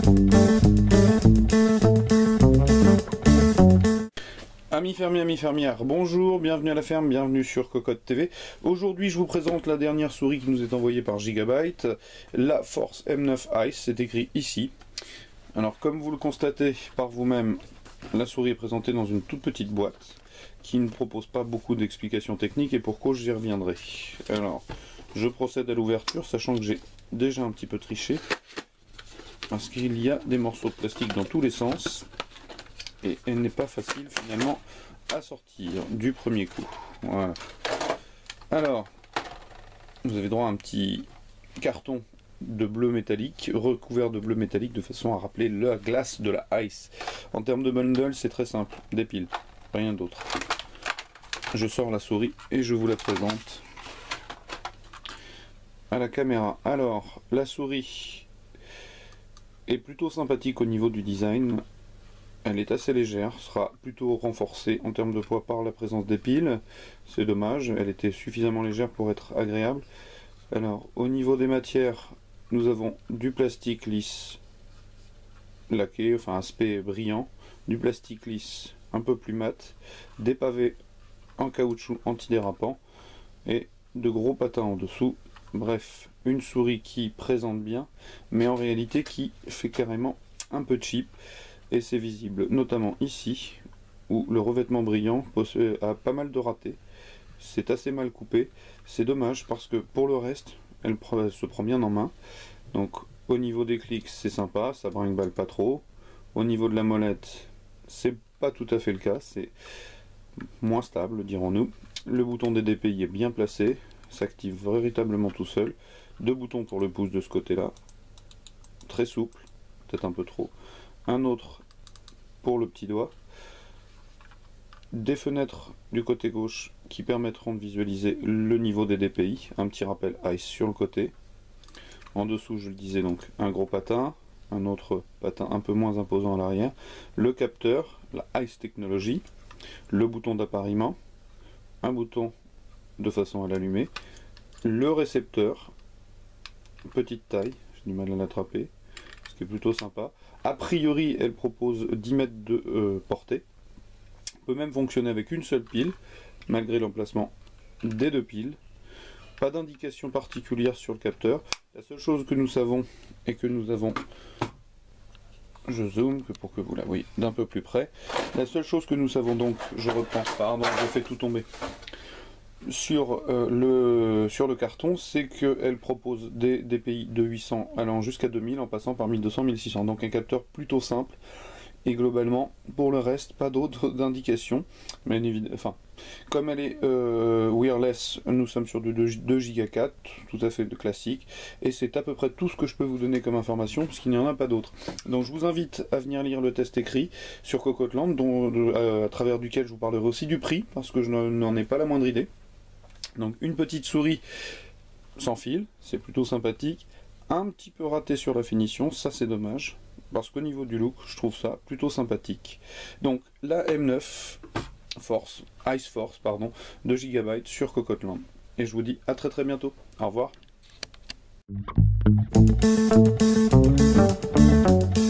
Amis fermiers, amis fermières, bonjour, bienvenue à la ferme, bienvenue sur Cocotte TV. Aujourd'hui, je vous présente la dernière souris qui nous est envoyée par Gigabyte, la Force M9 Ice, c'est écrit ici. Alors, comme vous le constatez par vous-même, la souris est présentée dans une toute petite boîte qui ne propose pas beaucoup d'explications techniques et pour cause, j'y reviendrai. Alors, je procède à l'ouverture, sachant que j'ai déjà un petit peu triché, parce qu'il y a des morceaux de plastique dans tous les sens. Et elle n'est pas facile finalement à sortir du premier coup. Voilà. Alors, vous avez droit à un petit carton de bleu métallique, recouvert de bleu métallique de façon à rappeler la glace de la ice. En termes de bundle, c'est très simple, des piles, rien d'autre. Je sors la souris et je vous la présente à la caméra. Alors, la souris est plutôt sympathique au niveau du design. Elle est assez légère, sera plutôt renforcée en termes de poids par la présence des piles. C'est dommage, elle était suffisamment légère pour être agréable. Alors, au niveau des matières, nous avons du plastique lisse laqué, enfin aspect brillant, du plastique lisse un peu plus mat, des pavés en caoutchouc antidérapant et de gros patins en dessous. Bref, une souris qui présente bien, mais en réalité qui fait carrément un peu cheap. Et c'est visible notamment ici où le revêtement brillant a pas mal de ratés. C'est assez mal coupé, c'est dommage parce que pour le reste elle se prend bien en main. Donc au niveau des clics c'est sympa, ça brinque-balle pas trop. Au niveau de la molette c'est pas tout à fait le cas, c'est moins stable dirons-nous. Le bouton des DPI est bien placé, s'active véritablement tout seul. Deux boutons pour le pouce de ce côté là, très souple, peut-être un peu trop. Un autre pour le petit doigt, des fenêtres du côté gauche qui permettront de visualiser le niveau des DPI, un petit rappel ICE sur le côté. En dessous, je le disais, donc un gros patin, un autre patin un peu moins imposant à l'arrière, le capteur, la ICE Technology, le bouton d'appariement, un bouton de façon à l'allumer, le récepteur, petite taille, j'ai du mal à l'attraper, ce qui est plutôt sympa. A priori, elle propose 10 mètres de portée. Peut même fonctionner avec une seule pile, malgré l'emplacement des deux piles. Pas d'indication particulière sur le capteur. La seule chose que nous savons et que nous avons, je zoome pour que vous la voyez d'un peu plus près. La seule chose que nous savons donc, je reprends, pardon, je fais tout tomber. Sur le carton, c'est qu'elle propose des DPI de 800 allant jusqu'à 2000 en passant par 1200, 1600. Donc un capteur plutôt simple et globalement pour le reste pas d'autres d'indications. Mais enfin, comme elle est wireless, nous sommes sur du 2 Go 4, tout à fait classique, et c'est à peu près tout ce que je peux vous donner comme information puisqu'il n'y en a pas d'autres. Donc je vous invite à venir lire le test écrit sur Cocotte Land, à travers duquel je vous parlerai aussi du prix parce que je n'en ai pas la moindre idée. Donc une petite souris sans fil, c'est plutôt sympathique. Un petit peu raté sur la finition, ça c'est dommage. Parce qu'au niveau du look, je trouve ça plutôt sympathique. Donc la M9 Force, Ice Force, pardon, de Gigabyte sur Cocotte Land. Et je vous dis à très très bientôt. Au revoir.